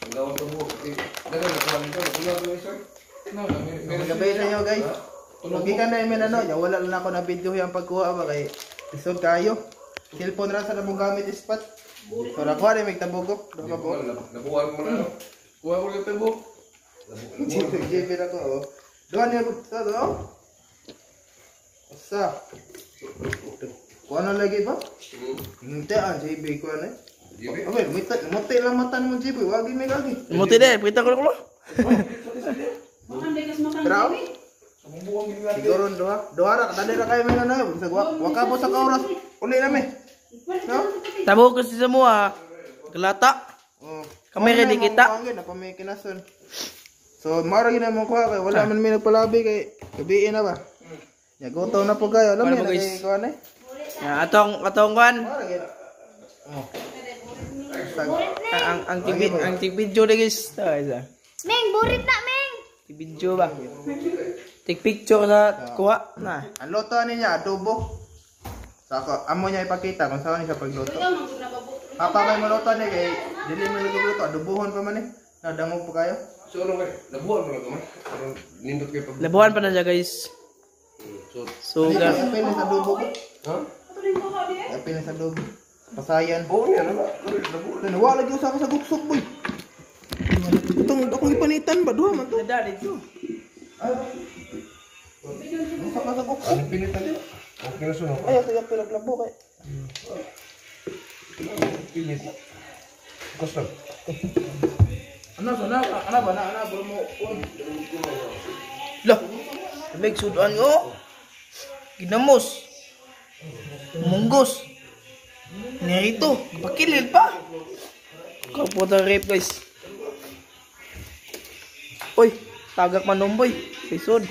Gawa sa buhok. Dagan na kuha nito. Kuha ko isa. Gabi sa inyo guys. Magikan na yung ano, wala lang ako na video yung pagkuha ba kay isod kayo. Cellphone ra sa namong gamit spot. So nakuha rin may tabugok. Nabuhan mo na. Kuha ko yung tabugok. JB na ko oh. Doon niya sa do. Asa. Kuha na lagi ba? Hindi JB ko na. Okay, muti lang matan mo JB, wagi may lagi. Muti deh, kita ko lo. Makan dekas makan. Pero siguro doha ra tadi ra kayo may na. Waka po sa kauras. Uli na me. No? Tabo ko si semua. Gelata. Kami ready kita. Apa may kinason. So mara gina mo kuha kay wala man may nagpalabi kay gabi na ba. Ya gotaw na po kayo. Alam mo kay kuan eh. Ya, atong kan. Oh. Ang video deh guys. Meng, burit na, Meng. Video ba? Take picture sa kuha na. Ang luto niya adobo. Saka amo niya ipakita kung saan siya pagluto. Apa kay maluto ni kay dili mo luto adobohon pa man eh. Nadangog po kayo. So ano kay? Nabuhan mo lang man. Nindot kay pag. Labuhan pa na siya guys. So Apil sa adobo ko. Ha? Apil sa adobo. Pasayan. Oo niya na. Nabuhan. Wala lagi usa ka sa guksok boy. Itong akong ipanitan ba duha man to. Dali dito. Usa ka sa guksok. Ang pinitan niya. Ang kinasunog. Ay sa pinaglabo kay. Pinit. Kosong. Ano ba na mo. Lah. Sabik sudan ko. Ginamos. Munggos. Nito, pakilil pa. Kaputa rape guys. Oy, tagak manomboy. Sisod.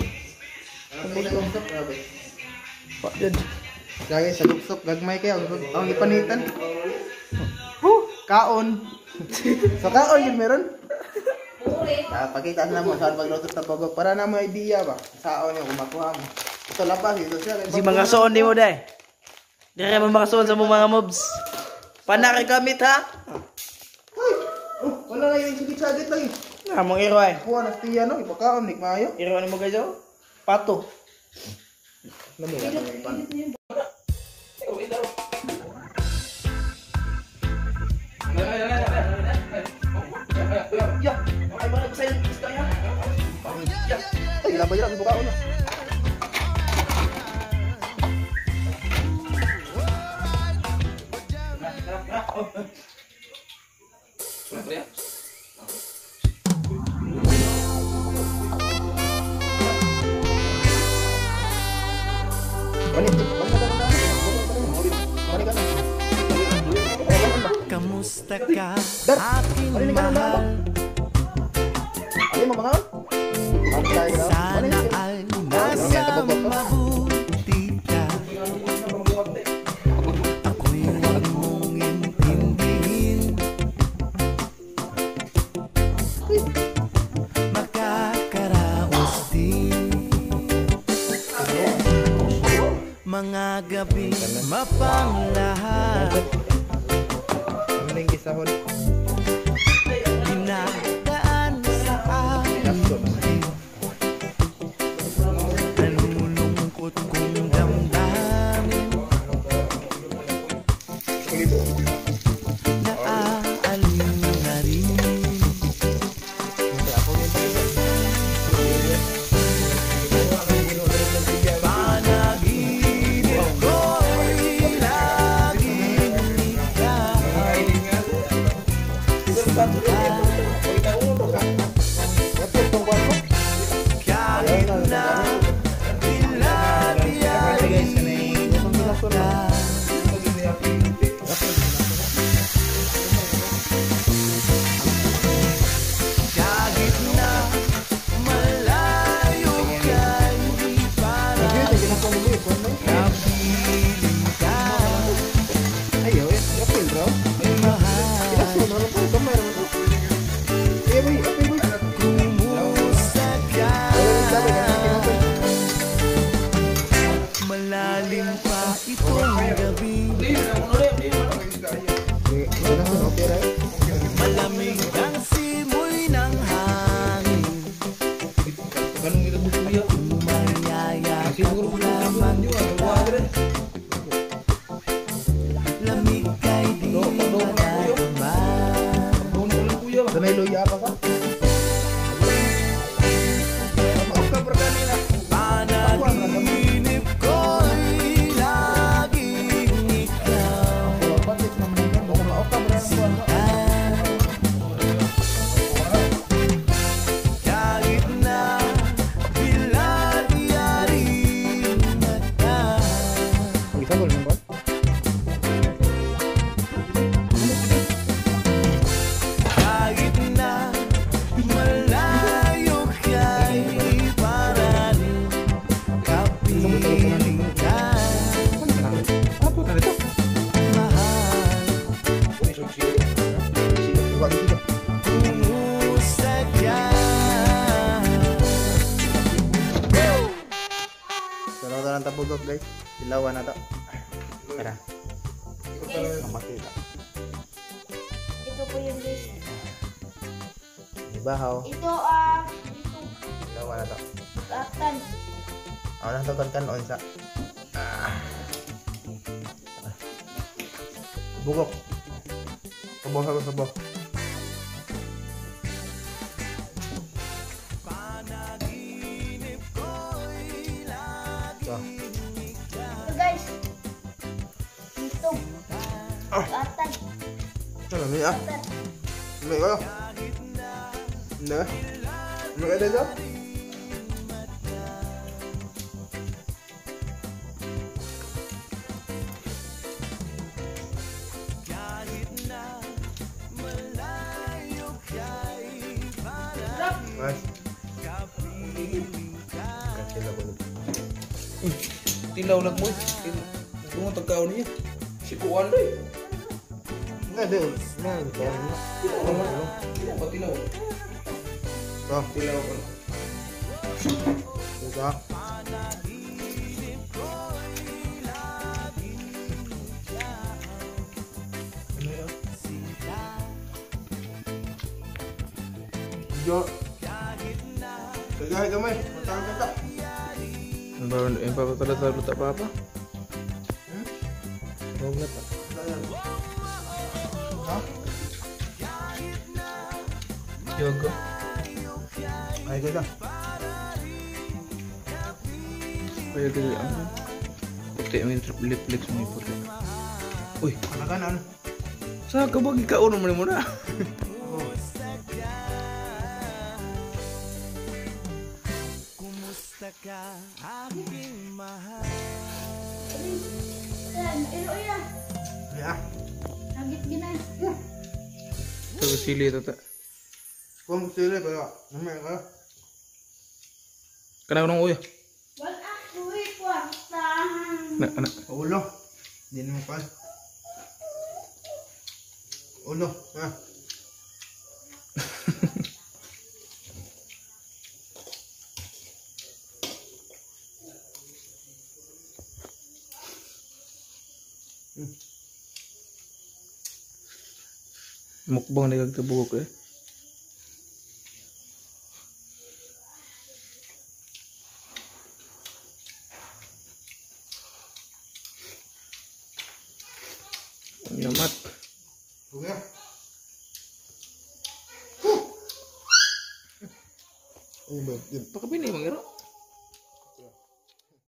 Pak jud. Lagi sa guksok gagmay kayo ang ipanitan. Kaon. So kaon yun meron. Pakita na mo saan pagluto sa pagod para na mo idea ba. Saon yung kumakuha mo. Ito labas ito siya. Si mga soon di mo dai. Dire mo makasuon sa mga mobs. Panari gamit ha. Wala na yung sigit-sagit lagi. Among iro ay. Kuha na tiya no, ipakaon nik maayo. Iro ano mo guys oh? Pato. Lami na yung ipan. Ya, ay mana ko sayo istorya. Ya, Ay, labay lang ibukaon na. Kamusta ka, aking mahal? Ano mo mga? Sana ay nasa mabuti ka. Ako'y huwag mong intindihin. Makakaraos din mga gabing mapanglahat. Sahod. Dinadaan sa akin nalulungkot kong damdamin. Naaalim na rin. Panaginip ko'y laging ikaw. Kahit na ilabiyain ka, kahit na malayo ka, hindi para kapiling ka. Ayo, apil bro. Kumusta ka? Malalim pa itong gabi. Malamig ang Sanay luya pa ka? Mag-cover kanina. Panaginip ko'y laging ikaw. Batik naman yan. Baka ma-cover ang buwan. Kahit na bilad-yaring mata. Isa ko lang ba? Kahit na malayo ka'y para rin kapiling ka. Apa na dito? Mahal, Wag dito. kumusta ka? Sarap na lang tabugok guys. Ilawan na to. Tara. Makita. Ito po yung list. Ibahaw. Ito, Ilawan na to. Atan. Ako na to kan onsa. Bugok. Sabaw. So, Ito guys. Ito. Atan. ano ni ah? May ko. Na. May ada ka? Mas. Tilaw lang mo. Kung tagkaw niya. Si Kuan deh. Enggak ada. Nah, itu. Tidak apa tilaw. Tuh, Tilaw kan. itu. Jo. Kagaya gamay, matang kita. Yang papa pada tahu tak apa-apa. Huwag na ta. Ha? Yogo. Ay kita. Kaya dili ang puti may lip-lips mo puti. Uy, Anak-anak. sa ka ba gikaon mo na? Kumusta ka, aking mahal? Yan, ilo yan. Ya. Nagit ginan. Sa sili ito ta. Kung sila pero namay ka. Kana nang uya. Wala kuwi kwartahan. Na. Ulo. Hindi naman pa. Ulo. Ha. Mukbang na kagtabuk eh. Yamat. Uya. Ini bagus. Pakapini mangiro.